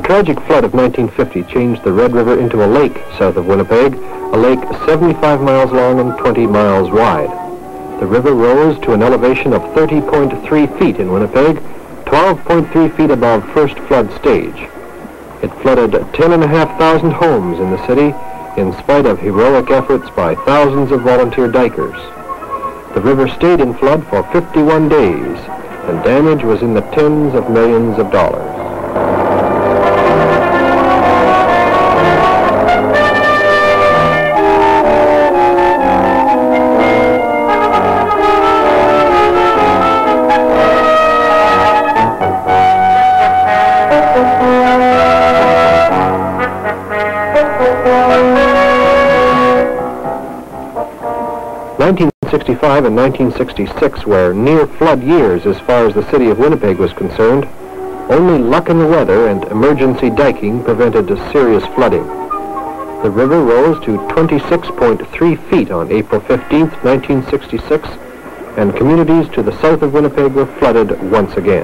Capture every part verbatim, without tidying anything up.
The tragic flood of nineteen fifty changed the Red River into a lake south of Winnipeg, a lake seventy-five miles long and twenty miles wide. The river rose to an elevation of thirty point three feet in Winnipeg, twelve point three feet above first flood stage. It flooded ten and a half thousand homes in the city, in spite of heroic efforts by thousands of volunteer dikers. The river stayed in flood for fifty-one days, and damage was in the tens of millions of dollars. nineteen sixty-five and nineteen sixty-six were near flood years as far as the city of Winnipeg was concerned. Only luck in the weather and emergency diking prevented serious flooding. The river rose to twenty-six point three feet on April fifteenth, nineteen sixty-six, and communities to the south of Winnipeg were flooded once again.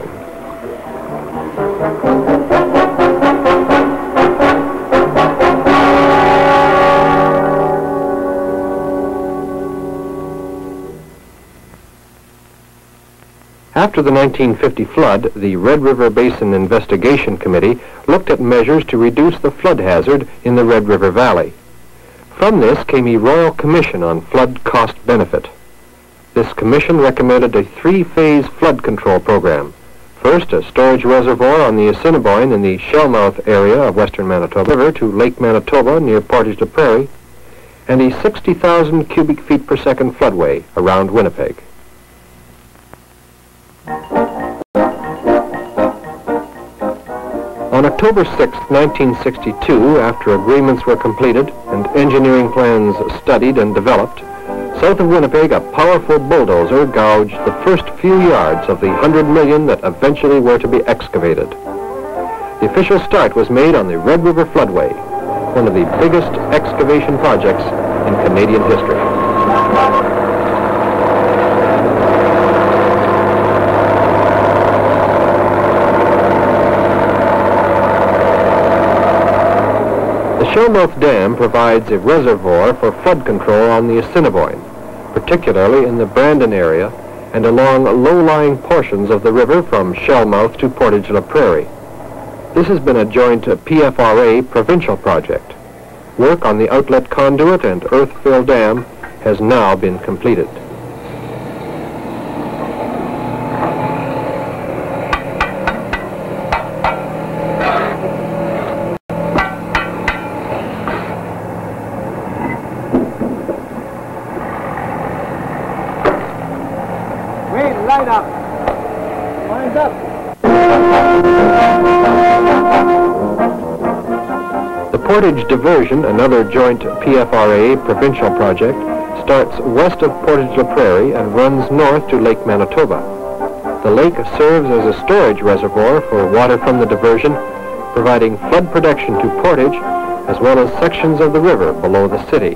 After the nineteen fifty flood, the Red River Basin Investigation Committee looked at measures to reduce the flood hazard in the Red River Valley. From this came a Royal Commission on Flood Cost Benefit. This commission recommended a three-phase flood control program. First, a storage reservoir on the Assiniboine in the Shellmouth area of western Manitoba River to Lake Manitoba near Portage la Prairie, and a sixty thousand cubic feet per second floodway around Winnipeg. On October sixth, nineteen sixty-two, after agreements were completed and engineering plans studied and developed, south of Winnipeg a powerful bulldozer gouged the first few yards of the hundred million that eventually were to be excavated. The official start was made on the Red River Floodway, one of the biggest excavation projects in Canadian history. The Shellmouth Dam provides a reservoir for flood control on the Assiniboine, particularly in the Brandon area and along low-lying portions of the river from Shellmouth to Portage la Prairie. This has been a joint P F R A provincial project. Work on the outlet conduit and earth-fill dam has now been completed. Line up. Lines up. The Portage Diversion, another joint P F R A provincial project, starts west of Portage la Prairie and runs north to Lake Manitoba. The lake serves as a storage reservoir for water from the diversion, providing flood protection to Portage as well as sections of the river below the city.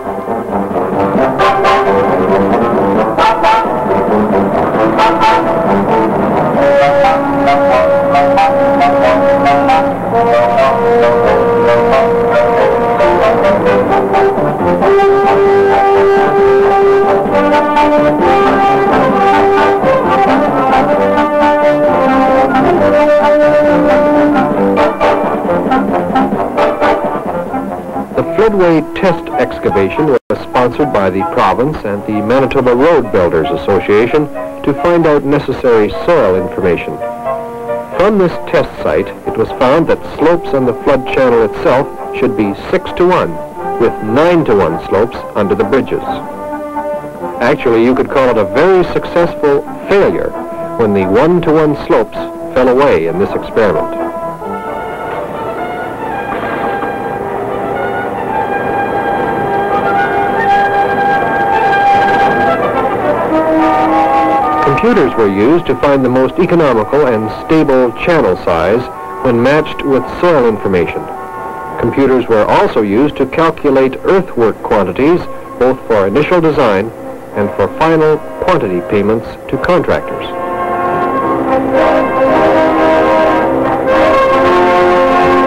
The floodway test excavation was sponsored by the province and the Manitoba Road Builders Association to find out necessary soil information. From this test site, it was found that slopes on the flood channel itself should be six to one, with nine to one slopes under the bridges. Actually, you could call it a very successful failure when the one to one slopes fell away in this experiment. Computers were used to find the most economical and stable channel size when matched with soil information. Computers were also used to calculate earthwork quantities, both for initial design and for final quantity payments to contractors.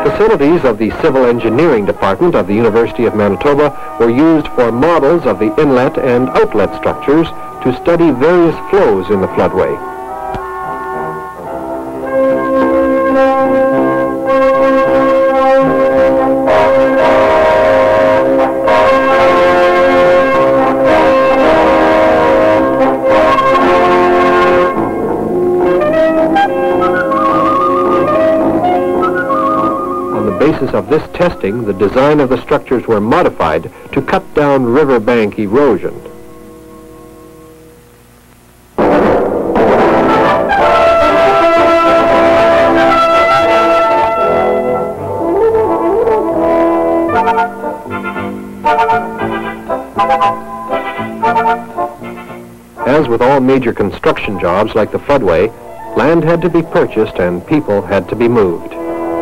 facilities of the Civil Engineering Department of the University of Manitoba were used for models of the inlet and outlet structures to study various flows in the floodway. Of this testing, the design of the structures were modified to cut down riverbank erosion. As with all major construction jobs like the floodway, land had to be purchased and people had to be moved.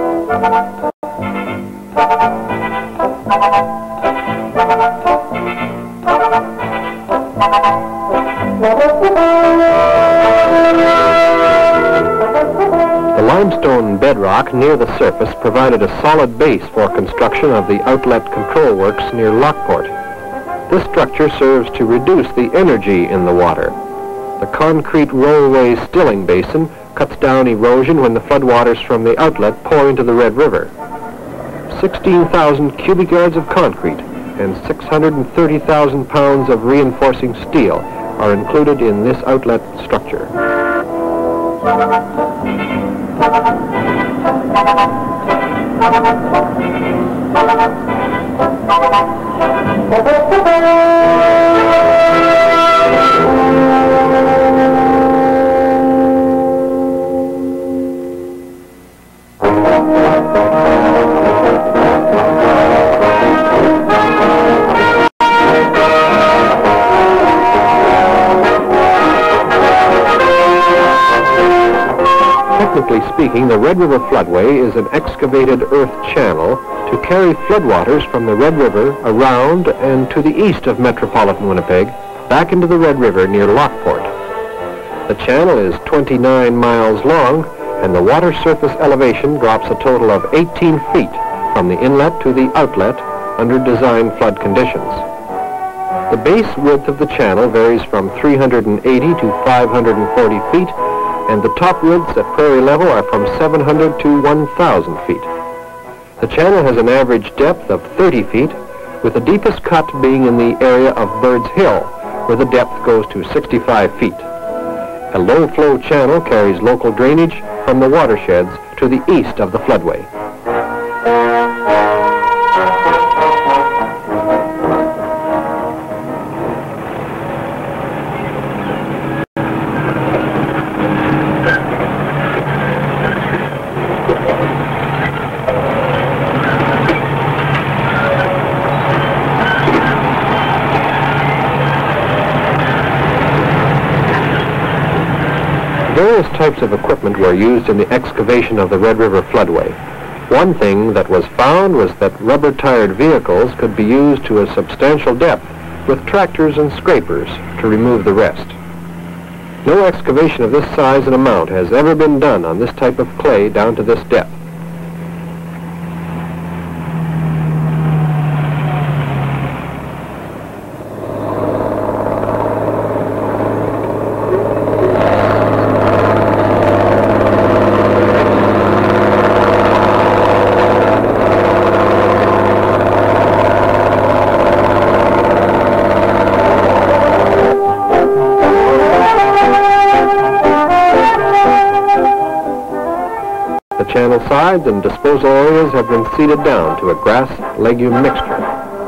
The limestone bedrock near the surface provided a solid base for construction of the outlet control works near Lockport. This structure serves to reduce the energy in the water. The concrete rollway stilling basin cuts down erosion when the floodwaters from the outlet pour into the Red River. sixteen thousand cubic yards of concrete and six hundred thirty thousand pounds of reinforcing steel are included in this outlet structure. Technically speaking, the Red River Floodway is an excavated earth channel to carry floodwaters from the Red River around and to the east of metropolitan Winnipeg, back into the Red River near Lockport. The channel is twenty-nine miles long, and the water surface elevation drops a total of eighteen feet from the inlet to the outlet under design flood conditions. The base width of the channel varies from three hundred eighty to five hundred forty feet, and the top widths at prairie level are from seven hundred to one thousand feet. The channel has an average depth of thirty feet, with the deepest cut being in the area of Bird's Hill, where the depth goes to sixty-five feet. A low-flow channel carries local drainage from the watersheds to the east of the floodway. Various types of equipment were used in the excavation of the Red River Floodway. One thing that was found was that rubber-tired vehicles could be used to a substantial depth with tractors and scrapers to remove the rest. No excavation of this size and amount has ever been done on this type of clay down to this depth. Channel sides and disposal areas have been seeded down to a grass-legume mixture.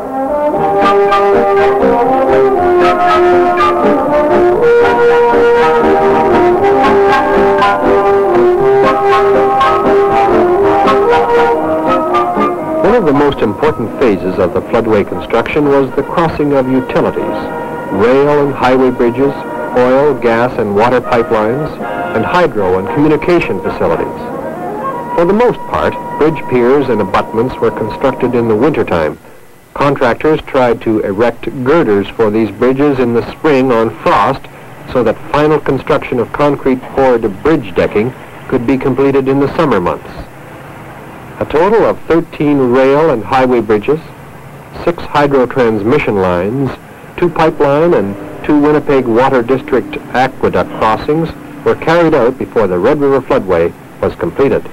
One of the most important phases of the floodway construction was the crossing of utilities, rail and highway bridges, oil, gas and water pipelines, and hydro and communication facilities. For the most part, bridge piers and abutments were constructed in the wintertime. Contractors tried to erect girders for these bridges in the spring on frost so that final construction of concrete poured bridge decking could be completed in the summer months. A total of thirteen rail and highway bridges, six hydro transmission lines, two pipeline and two Winnipeg Water District aqueduct crossings were carried out before the Red River Floodway was completed.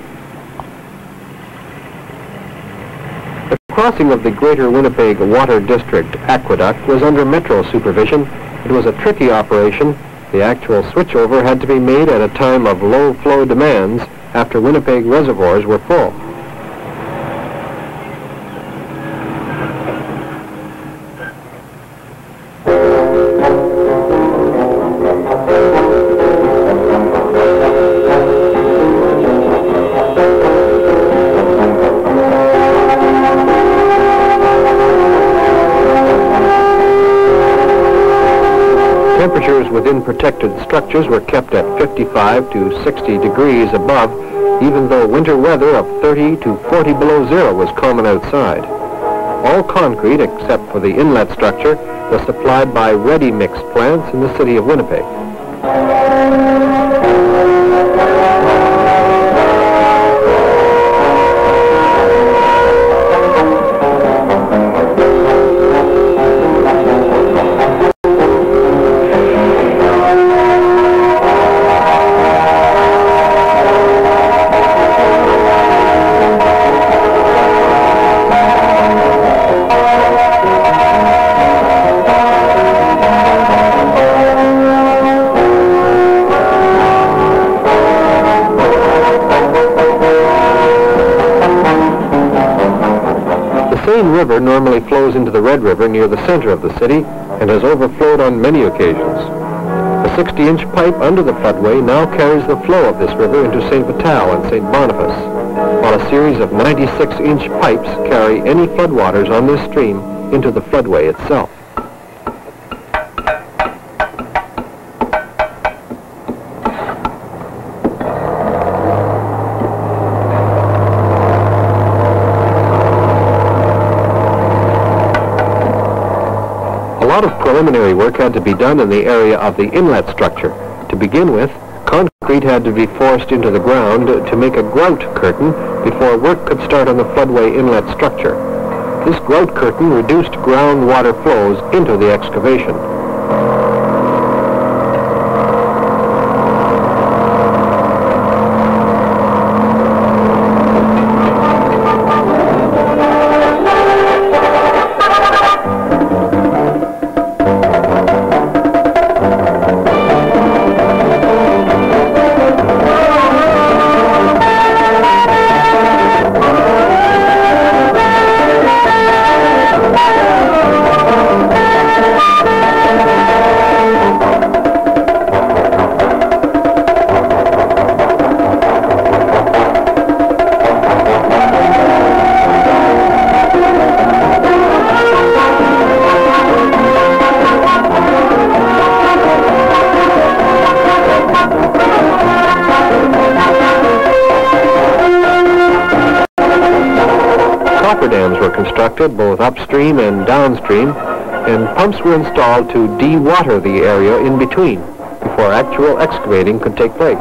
The crossing of the Greater Winnipeg Water District aqueduct was under Metro supervision. It was a tricky operation. The actual switchover had to be made at a time of low flow demands after Winnipeg reservoirs were full. Temperatures within protected structures were kept at fifty-five to sixty degrees above, even though winter weather of thirty to forty below zero was common outside. All concrete, except for the inlet structure, was supplied by ready-mix plants in the city of Winnipeg. The Seine River normally flows into the Red River near the center of the city and has overflowed on many occasions. A sixty inch pipe under the floodway now carries the flow of this river into Saint Vital and Saint Boniface, while a series of ninety-six inch pipes carry any floodwaters on this stream into the floodway itself. A lot of preliminary work had to be done in the area of the inlet structure. To begin with, concrete had to be forced into the ground to make a grout curtain before work could start on the floodway inlet structure. This grout curtain reduced groundwater flows into the excavation. Dams were constructed both upstream and downstream, and pumps were installed to de-water the area in between before actual excavating could take place.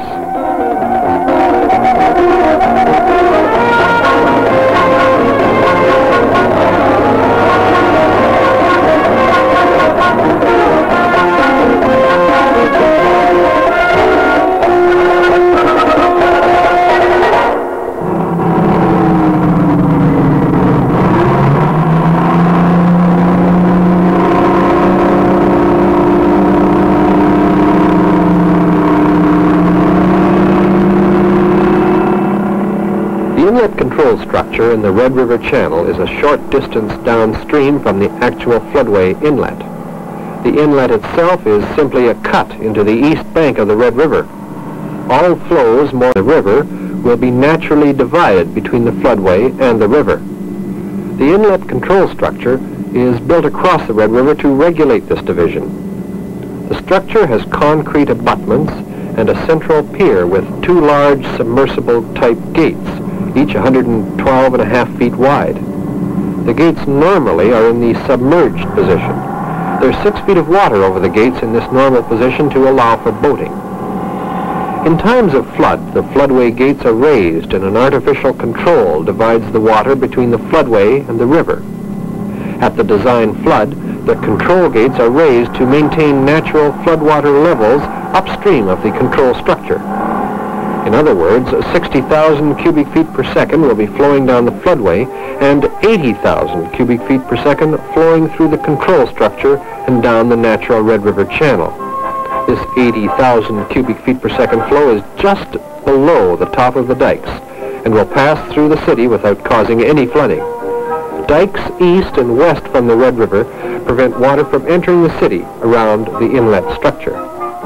The inlet control structure in the Red River Channel is a short distance downstream from the actual floodway inlet. The inlet itself is simply a cut into the east bank of the Red River. All flows more than the river will be naturally divided between the floodway and the river. The inlet control structure is built across the Red River to regulate this division. The structure has concrete abutments and a central pier with two large submersible-type gates, each one hundred twelve and a half feet wide. The gates normally are in the submerged position. There's six feet of water over the gates in this normal position to allow for boating. In times of flood, the floodway gates are raised and an artificial control divides the water between the floodway and the river. At the design flood, the control gates are raised to maintain natural floodwater levels upstream of the control structure. In other words, sixty thousand cubic feet per second will be flowing down the floodway and eighty thousand cubic feet per second flowing through the control structure and down the natural Red River channel. This eighty thousand cubic feet per second flow is just below the top of the dikes and will pass through the city without causing any flooding. Dikes east and west from the Red River prevent water from entering the city around the inlet structure.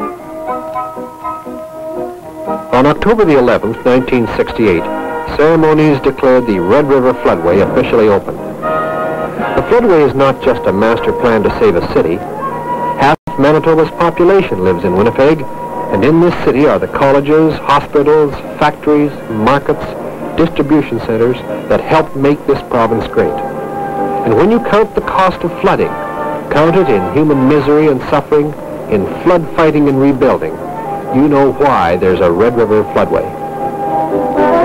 On October the eleventh, nineteen sixty-eight, ceremonies declared the Red River Floodway officially open. The floodway is not just a master plan to save a city. Half Manitoba's population lives in Winnipeg, and in this city are the colleges, hospitals, factories, markets, distribution centers that help make this province great. And when you count the cost of flooding, count it in human misery and suffering, in flood fighting and rebuilding, you know why there's a Red River Floodway.